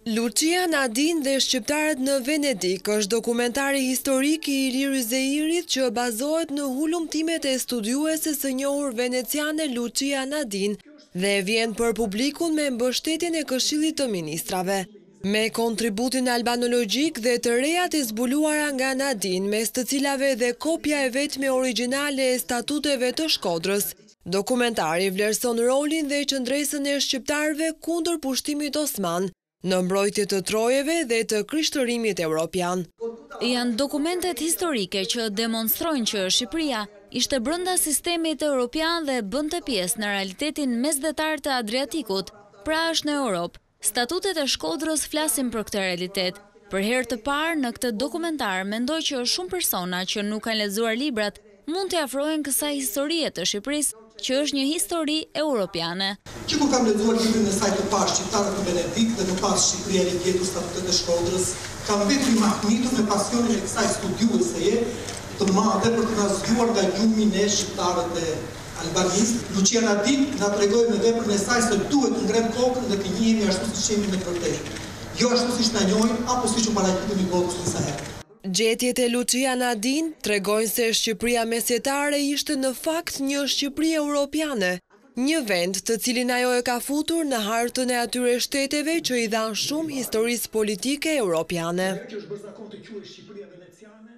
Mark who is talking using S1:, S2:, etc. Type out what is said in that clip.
S1: Lucia Nadin dhe shqiptarët në Venedik është dokumentari historik i Ilir Zeirit që bazohet në hulumtimet e studiueses së njohur veneciane Lucia Nadin dhe vjen për publikun me mbështetjen e Këshillit të Ministrave. Me kontributin albanologjik dhe të rejat e zbuluara nga Nadin, mes të cilave dhe kopja e vetme origjinale e statuteve të Shkodrës, dokumentari vlerëson rolin dhe qëndresën e shqiptarëve kundër pushtimit osman, në mbrojtje të trojeve dhe të krishtërimit evropian.
S2: Janë dokumentet historike që demonstrojnë që Shqipëria ishte brenda sistemit evropian dhe bënte pjesë në realitetin mesdhetar të Adriatikut, pra është në Europë. Statutet e Shkodrës flasin për këtë realitet. Për herë të parë në këtë dokumentar mendoj që shumë persona që nuk kanë lexuar librat mund të afrohen kësaj historie të Shqipërisë, që është një histori europiane.
S3: Që kur kam lexuar librin e saj të parë Shqiptarët në Venedik dhe më pas Shqipëria e Vjetër statutet e Shkodrës, kam vetë i mahnitur me pasionin e kësaj studiuese të madhe për të na zgjuar nga gjumi ne shqiptarët e albanistë. Lucia Nadin na tregoi me veprën e saj se duhet të ngrem kokën dhe të njihemi ashtu siç jemi në vërtetë. Jo ashtu siç na njohin apo siç u paraqitemi botës disa herë.
S1: Gjetjet e Lucia Nadin tregojnë se Shqipëria mesjetare ishte në fakt një Shqipëri europiane, një vend të cilin ajo e ka futur në hartën e atyre shteteve që i dhanë shumë historisë politike europiane.